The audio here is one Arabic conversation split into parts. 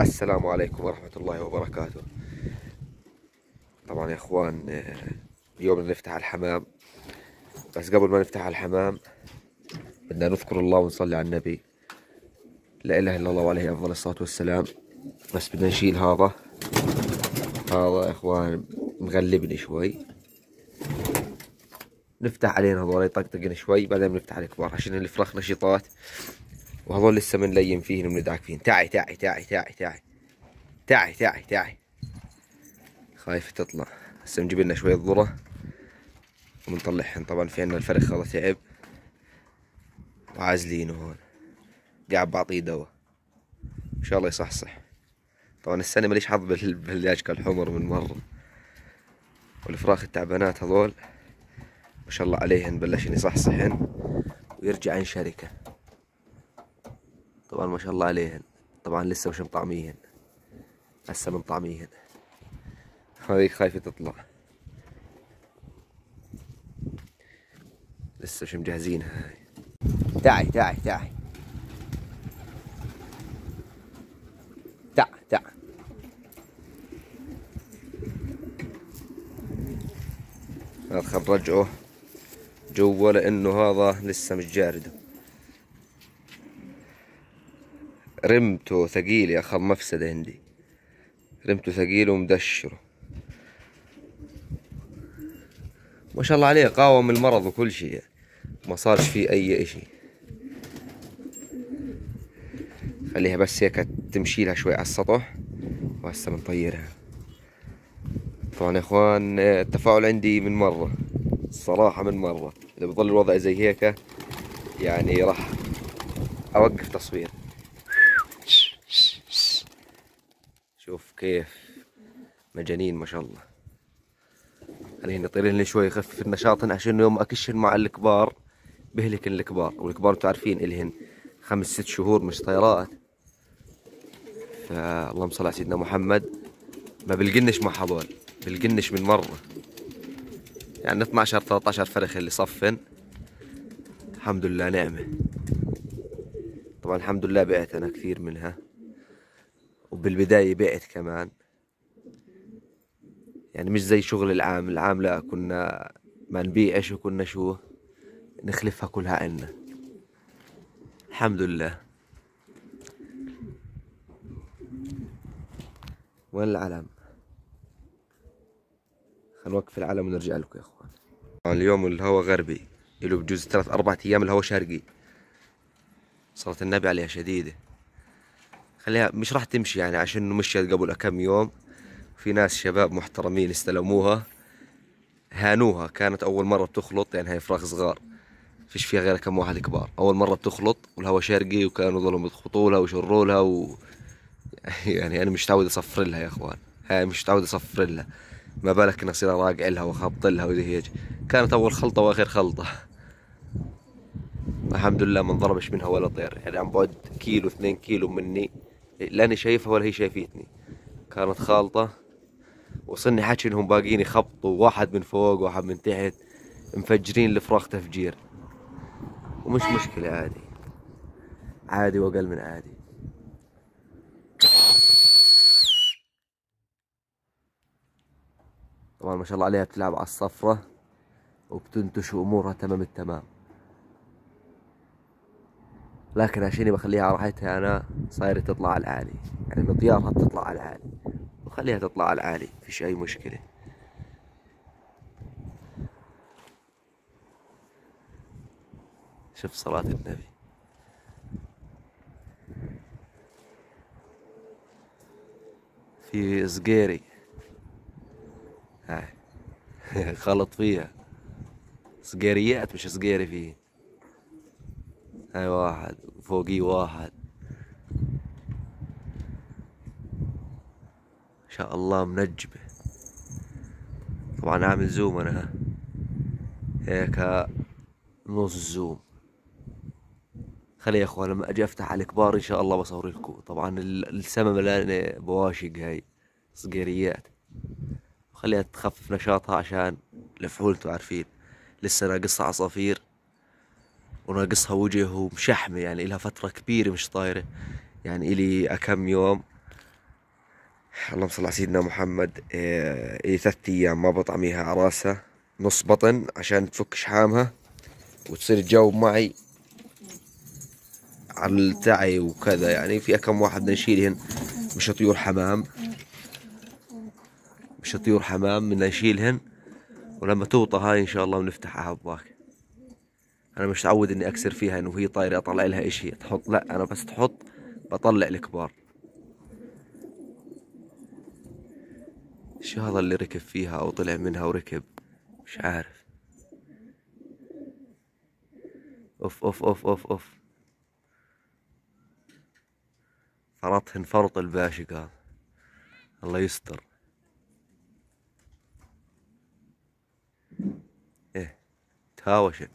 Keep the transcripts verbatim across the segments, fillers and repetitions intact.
السلام عليكم ورحمة الله وبركاته. طبعا يا اخوان، اليوم بدنا نفتح الحمام، بس قبل ما نفتح الحمام بدنا نذكر الله ونصلي على النبي، لا اله الا الله وعليه افضل الصلاة والسلام. بس بدنا نشيل هذا هذا يا اخوان، مغلبني شوي. نفتح علينا هذول يطقطقن شوي، بعدين بنفتح على الكبار عشان الفراخ نشيطات، وهذول لسه بنلين فيهن وبندعك فيهن. تعي تعي تعي تعي تعي تعي تعي تعي خايفة تطلع. هسه نجيب لنا شوية ذرة وبنطلعهن. طبعا في عنا الفرخ هذا تعب وعازلينه هون، قاعد بعطيه دواء ان شاء الله يصحصح. طبعا السنة ماليش حظ بالدجاج الحمر من مرة، والفراخ التعبانات هذول ما شاء الله عليهن بلشن يصحصحن ويرجعن شركة. طبعا ما شاء الله عليهن. طبعا لسه مش مطعميهن، هسه بنطعميهن. هذيك خايفة تطلع، لسه مش مجهزينها. هاي تعي تعي تعي تعي تعي هذا خل نرجعه جوا لانه هذا لسه مش جارده. رمته ثقيل يا اخي، مفسدة عندي. رمته ثقيل ومدشره، ما شاء الله عليه قاوم المرض وكل شيء، ما صارش فيه اي اشي. خليها بس هيك تمشي لها شوي على السطح وهسه بنطيرها. طبعا يا اخوان التفاعل عندي من مرة، الصراحة من مرة. اذا بضل الوضع زي هيك يعني راح اوقف تصوير. شوف كيف مجانين ما شاء الله. خلينا نطيرهن شوي يخفف النشاط، عشان يوم اكشن مع الكبار بهلك الكبار. والكبار انتوا عارفين الهن خمس ست شهور مش طيارات، فاللهم صل على سيدنا محمد. ما بلقنش مع هذول، بلقنش من مرة. يعني اثناشر ثلاثة فرخ اللي صفن، الحمد لله نعمة. طبعا الحمد لله بعت انا كثير منها، وبالبداية بعت كمان. يعني مش زي شغل العام، العام لا كنا ما نبيعش وكنا شو نخلفها كلها عنا. الحمد لله. وين العلم؟ خلينا نوقف العلم ونرجع لكم يا اخوان. اليوم الهواء غربي، له بجوز ثلاث اربع ايام الهواء شرقي. صلاة النبي عليها شديدة. خليها مش راح تمشي يعني، عشان مشيت قبل كم يوم. في ناس شباب محترمين استلموها، هانوها. كانت اول مرة بتخلط، يعني هي فراخ صغار فيش فيها غير كم واحد كبار. اول مرة بتخلط والهواء شرقي، وكانوا ظلوا يخبطوا لها ويشروا لها و... يعني انا مش متعود اصفر لها يا اخوان، هاي مش متعود اصفر لها، ما بالك اني اصير اراقع لها وخبط لها وزي هيك. كانت اول خلطة واخر خلطة. الحمد لله ما انضربش منها ولا طير، يعني عم بعد كيلو اثنين كيلو مني، لا انا شايفها ولا هي شايفتني. كانت خالطة، وصلني حكي انهم باقيين يخبطوا، واحد من فوق واحد من تحت، مفجرين الفراخ تفجير. ومش مشكلة، عادي عادي واقل من عادي. طبعا ما شاء الله عليها بتلعب على الصفرة وبتنتش امورها تمام التمام. لكن عشاني بخليها على راحتها انا صايرة تطلع على العالي، يعني مطيارها بتطلع على العالي، وخليها تطلع على العالي فيش اي مشكلة. شوف صلاة النبي. في صقيري هاي خلط فيها صقيريات مش صقيري. فيه هاي واحد فوقيه واحد، ما شاء الله منجبة. طبعا اعمل زوم انا هيك نص زوم. خلي يا اخوان لما اجي افتح على الكبار ان شاء الله بصور لكم. طبعا السما ملانة بواشق، هاي صقيريات. خليها تخفف نشاطها عشان الفحول انتوا عارفين لسه ناقصها عصافير، وناقصها وجه ومشحمة، يعني إلها فترة كبيرة مش طايرة، يعني إلي أكم يوم اللهم صل على سيدنا محمد. إيه إيه ثلاث ايام ما بطعميها على راسها نص بطن عشان تفك شحامها وتصير تجاوب معي على التعي وكذا. يعني في كم واحد بدنا نشيلهن، مش طيور حمام، مش طيور حمام بدنا نشيلهن، ولما توطى هاي ان شاء الله بنفتحها هباك. انا مش متعود اني اكسر فيها انه هي طايره اطلع لها اشي تحط، لا انا بس تحط بطلع الكبار. شو هذا اللي ركب فيها او طلع منها وركب؟ مش عارف. اوف اوف اوف اوف اوف، فرطهن فرط الباشق هذا، الله يستر. ايه تهاوشن.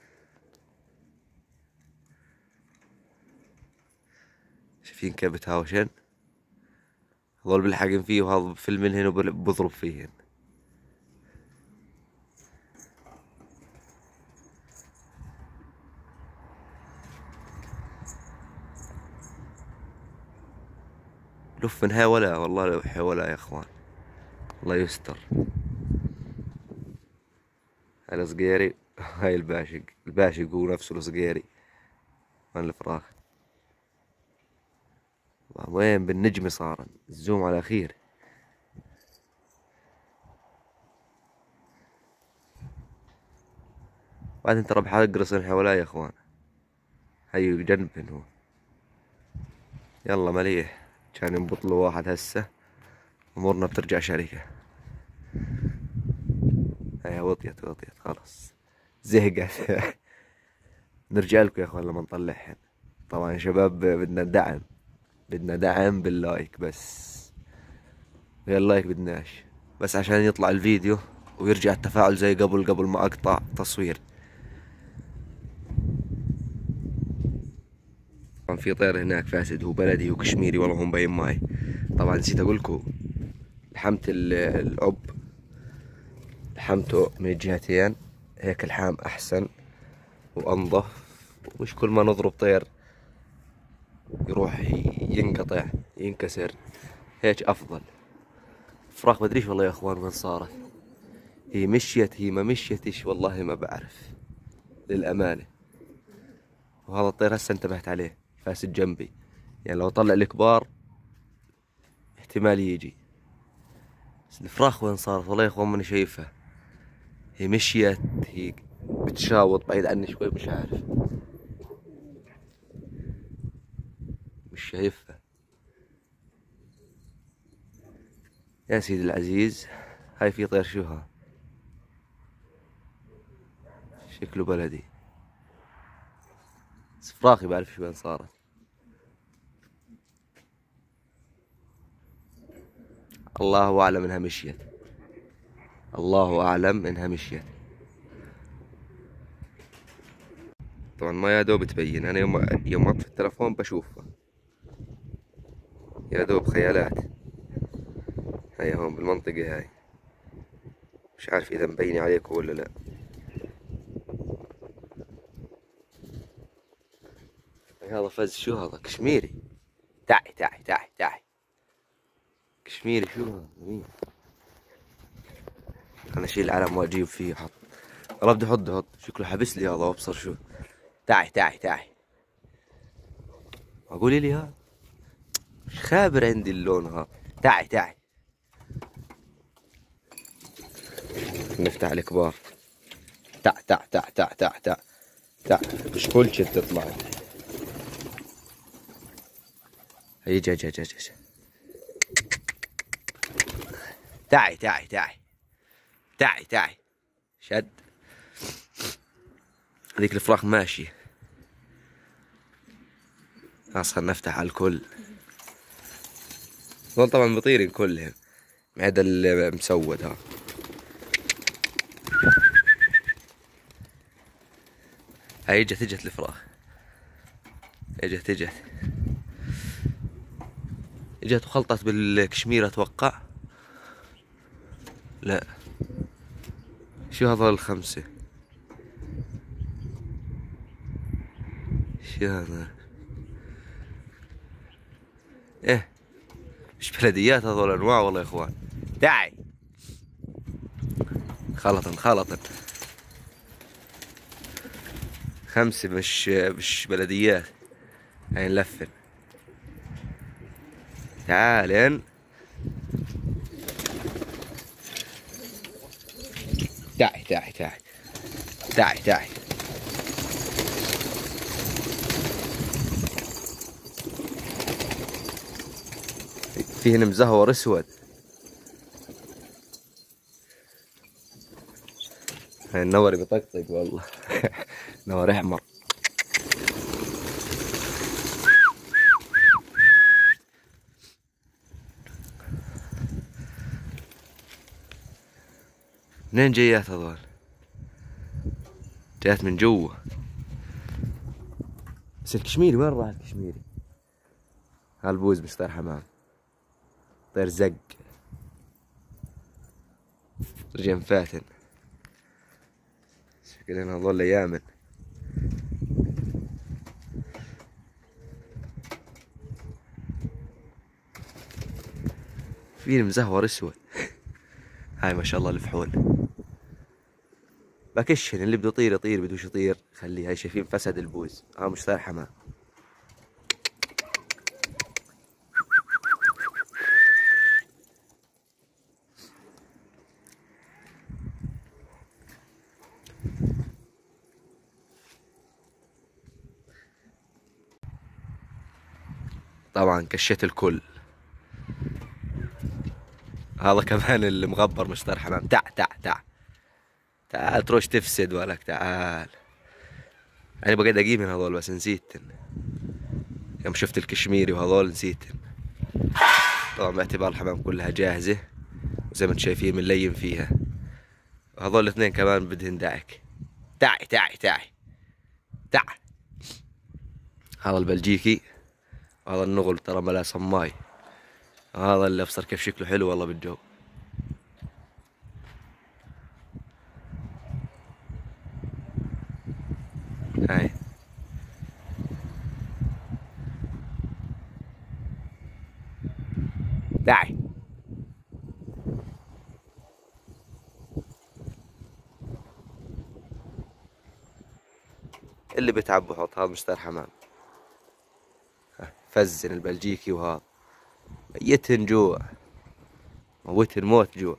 شايفين كيف بتهاوشن؟ هذول بلحقن فيه وهذا بفل منهن وبضرب فيهن. لفن هاي ولا والله لوحي ولا يا اخوان، الله يستر. هاي الصقيري هاي الباشق، الباشق هو نفسه الصقيري مال الفراخ. وين بالنجمة صار الزوم على خير. بعدين ترى بحق رسن حوالي يا اخوان، هيو جنبن هو. يلا مليح، كان ينبطلوا واحد هسه امورنا بترجع شركة. هيا وطيت وطيت خلاص زهقت. نرجع لكم يا اخوان لما نطلعهن. طبعا يا شباب بدنا دعم، بدنا دعم باللايك بس، غير اللايك بدناش، بس عشان يطلع الفيديو ويرجع التفاعل زي قبل قبل ما اقطع تصوير. طبعا في طير هناك فاسد، هو بلدي وكشميري والله هم مبين معي. طبعا نسيت اقولكم لحمت الأب، لحمته من الجهتين، هيك الحام احسن وانظف، ومش كل ما نضرب طير يروح ينقطع ينكسر، هيك افضل. فراخ بدريش والله يا اخوان وين صارت، هي مشيت هي ما مشيتش والله ما بعرف للامانه. وهذا الطير هسه انتبهت عليه فاسد جنبي، يعني لو طلع الكبار احتمال يجي. بس الفراخ وين صارت والله يا اخوان ماني شايفها، هي مشيت هي بتشاوط بعيد عني شوي مش عارف، مش شايفها. يا سيدي العزيز هاي في طير شو ها، شكله بلدي، بس فراخي بعرف شو وين صارت. الله اعلم انها مشيت، الله اعلم انها مشيت. طبعا ما يا دوب تبين، انا يوم يوم اطفي التلفون بشوفها يا دوب خيالات. هاي هون بالمنطقة هاي، مش عارف اذا مبينة عليكم ولا لا. هذا فز شو هذا كشميري، تعي تعي تعي تعي كشميري شو هذا مين؟ انا اشيل العلم واجيب فيه احط، والله بدي احط احط شكله حبس لي هذا وابصر شو. تعي تعي تعي، قولي لي ها، مش خابر عندي اللون ها. تعي تعي، نفتح الكبار. تع تع تع تع تع تع تع، مش كل شي تطلع. هي جا جا جا جا، تعي تعي تعي تعي تعي، شد. هذيك الفراخ ماشي خلاص، خلنا نفتح على الكل. هون طبعا بطيرين كلهم ما عدا المسود ها. هاي اجت اجت الفراخ، اجت اجت اجت وخلطت بالكشمير اتوقع. لا شو هذول الخمسة، شو هذا؟ ايه مش بلديات هذول انواع والله يا اخوان. تعي خلطن خلطن خمسة مش مش بلديات. هاي نلفن. تعالن. تعي تعي تعي تعي تعي. فيه هنا مزهور اسود. هاي النور بيطقطق والله. نور احمر. منين جيات هذول؟ جات من جوا. بس الكشميري وين راح الكشميري؟ هالبوز مش طير حمام، طير زق. رجع مفاتن. شكلنا هذول يامن. في مزهور اسود. هاي ما شاء الله الفحول. بكشن اللي بده يطير يطير، بدوش يطير خليه. هاي شايفين فسد البوز. ها مش طاير حمام. طبعا كشيت الكل. هذا كمان اللي مغبر مش طاير حمام. تع تع تع تعال تروش تفسد ولك. تعال. انا بقيت اجيب من هذول بس نسيتن. يوم شفت الكشميري وهذول نسيتن. طبعا باعتبار الحمام كلها جاهزة وزي ما انتم شايفين بنلين فيها. وهذول الاثنين كمان بدهن دعك. تعي تعي تعي تعي. هذا البلجيكي وهذا النغل ترى ملا صماي. هذا اللي ابصر كيف شكله حلو والله بالجو. هاي تعي. اللي بتعب بحط. هذا مش طير حمام. فزن البلجيكي وهذا ميتن جوع. موتن موت جوع.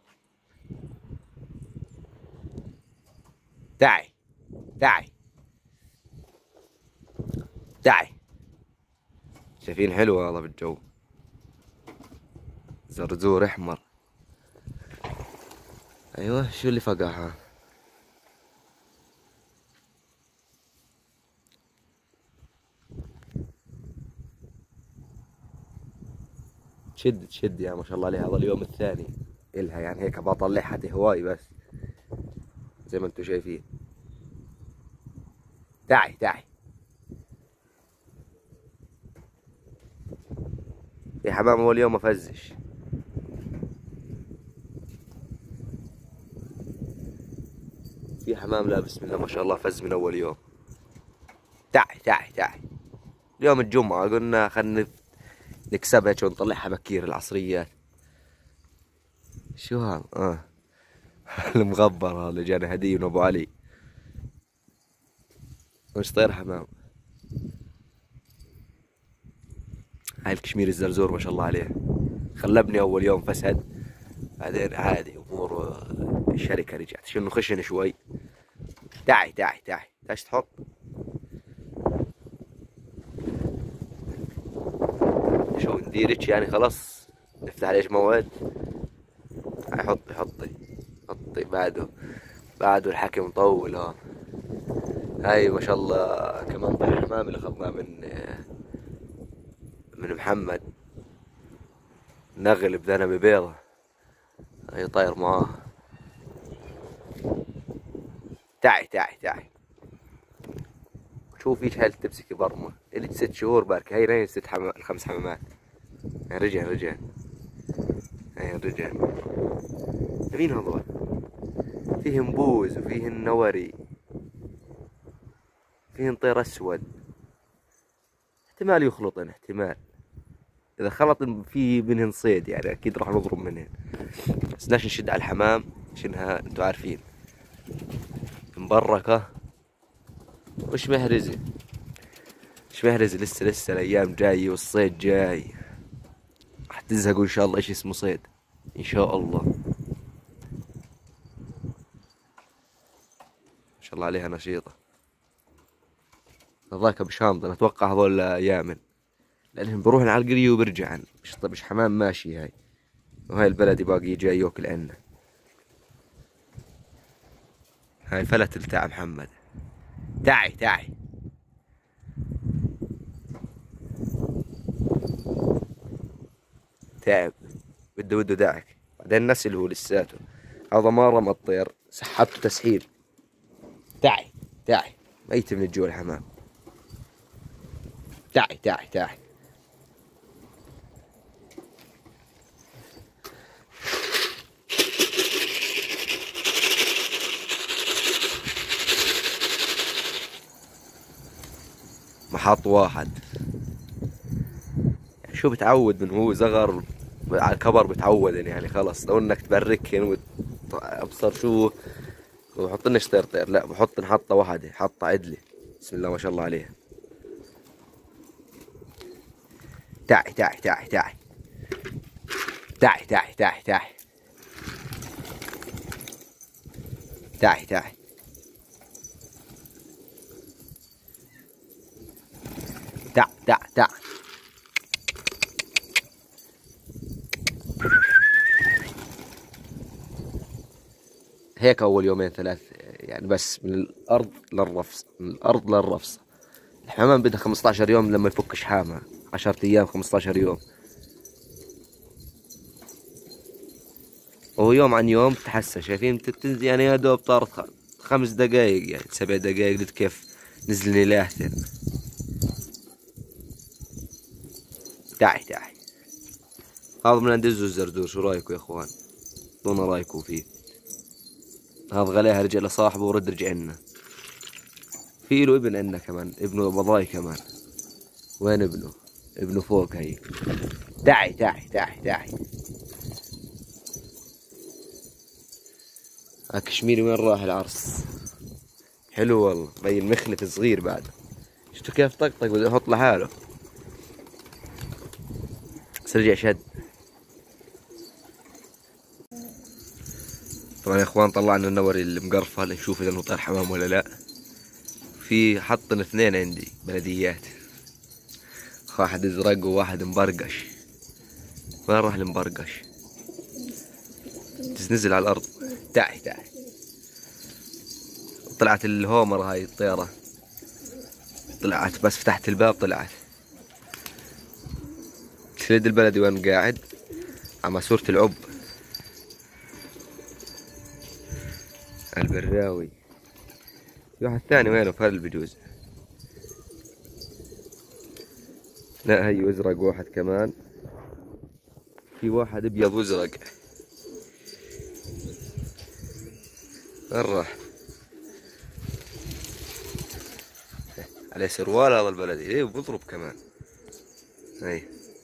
تعي تعي تعي. شايفين حلو والله بالجو. زرزور احمر. ايوه شو اللي فقعها؟ تشد تشد يا ما شاء الله عليها. هذا اليوم الثاني إلها يعني هيك بطلعها هواي بس زي ما انتم شايفين. تعي تعي. يا حمام هو اليوم ما فزش. في حمام لا بسم الله ما شاء الله فز من اول يوم. تعي تعي تعي. اليوم الجمعة قلنا خلنا نكسبها ونطلعها بكير العصريات. شو هذا؟ اه المغبر هذا اللي جانا هدية من ابو علي. مش طير حمام. هاي الكشميري الزرزور ما شاء الله عليه. خلبني اول يوم فسد بعدين عادي امور الشركة رجعت. شنو خشن شوي. تعي تعي تعي. ايش تحط؟ شو نديرك يعني خلاص نفتح عليش موعد. هاي حطي حطي حطي. بعده بعده الحكي مطول. ها هاي ما شاء الله كمان طير حمام اللي اخذناه من من محمد. نغل بدنا ببيضة. هاي طاير معاه. تعي تعي تعي. شوف ايش هاي اللي تمسكي برمة. اللي ست شهور بارك. هاي ناين ست حمام خمس حمامات. هاي رجع رجع. هاي رجع. مين هذول؟ فيهم بوز وفيهم نوري. فيهم طير اسود. احتمال يخلطن احتمال. اذا خلط في منهن صيد يعني اكيد راح نضرب منهن. بس ليش نشد على الحمام عشانها انتوا عارفين مبركة وش مهرزة، مش مهرزة. لسه لسه الايام جاية والصيد جاي، راح تزهقوا ان شاء الله ايش اسمه صيد ان شاء الله. ما شاء الله عليها نشيطة. هذاك بشامض انا اتوقع هذول يامن، لانهم بروحن على القرية وبرجعن، مش مش حمام ماشي هاي. وهاي البلدي باقي جاي ياكل عنا. هاي فلت بتاع محمد. تعي تعي تعب، بده بده دعك. بعدين نسل هو لساته، هذا ما رمى الطير سحبته تسحيب. تعي تعي ميت من الجوع الحمام. تعي تعي تعي محط واحد. يعني شو بتعود من هو صغر على الكبر بتعودن يعني خلص. لو انك تبركن وابصر شو وحط لنا طير طير، لا بحط حطه واحده حطه عدله. بسم الله ما شاء الله عليها. تعي تعي تعي تعي تعي تعي تعي تعي تعي تعي تعي تعي تعي. هيك اول يومين ثلاث يعني، بس من الارض للرفص، من الارض للرفص. الحمام بدها خمسة عشر يوم لما يفك شحامها، عشرة ايام خمسة عشر يوم. وهو يوم عن يوم تحسن. شايفين بتنزل يعني يا دوب طارت خمس دقايق يعني سبع دقايق. قلت كيف نزلني لاهتن. تعي تعي. هذا من عند الزو الزردور. شو رايكم يا اخوان؟ اعطونا رايكم فيه. هذا غلاها رجع لصاحبه ورد رجع لنا. في له ابن عنا كمان، ابنه بضاي كمان. وين ابنه؟ ابنه فوق هي. تعي تعي تعي تعي. ها كشميري وين راح العرس؟ حلو والله، بين مخلف صغير بعد. شفتوا كيف طقطق بده يحط لحاله. بس رجع شد. طبعا يا اخوان طلعنا النوري المقرفة لنشوف اذا انه طير حمام ولا لا. في حطن اثنين عندي بلديات، واحد ازرق وواحد مبرقش. وين راح المبرقش؟ نزل على الارض. تعي تعي. طلعت الهومر هاي الطيرة، طلعت بس فتحت الباب طلعت. سيد البلدي وين قاعد؟ على ماسورة العب البراوي. في واحد ثاني وينه؟ فرل بجوز. لا هي ازرق واحد كمان. في واحد ابيض وازرق. وين راح؟ عليه سروال هذا البلدي. ايه وبضرب كمان. هي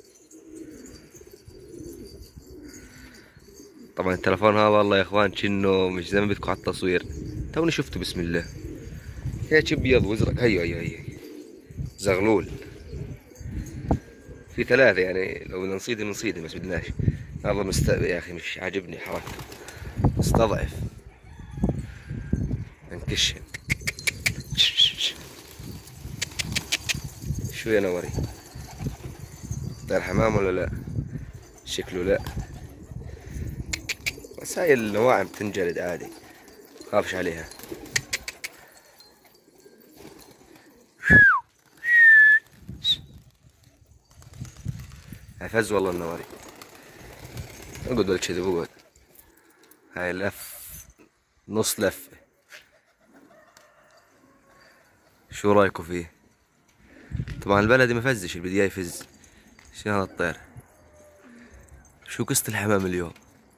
طبعا التلفون هذا والله يا اخوان كأنه مش زي ما بدكم على التصوير. توني شفته بسم الله. هيك ابيض وازرق. هي هي هي زغلول. في ثلاثة يعني لو بدنا نصيدهم نصيدهم بس بدناش. هذا مست يا اخي مش عاجبني حركته. مستضعف. انكشن. شو يا نوري؟ طير حمام ولا لا؟ شكله لا. بس هاي النواعم تنجلد عادي، خافش عليها. فز والله النواري. اقعد ولا كذا اقعد. هاي لف نص لفة. شو رايكم فيه؟ طبعا البلدي ما فزش، اللي بدي يفز. شنو هذا الطير؟ شو قصة الحمام اليوم؟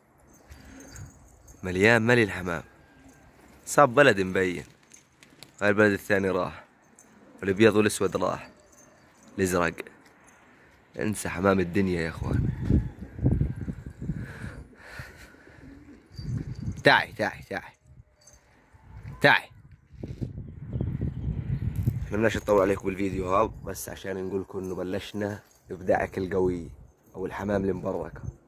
مليان ملي الحمام. صاب بلدي مبين. هاي البلد الثاني راح، والابيض والاسود راح، الازرق. انسى حمام الدنيا يا اخوان. تعي تعي تعي تعي. احنا بدناش نطول عليكم بالفيديو هذا، بس عشان نقول لكم انه بلشنا بابداع اكل قوي او الحمام المبركه.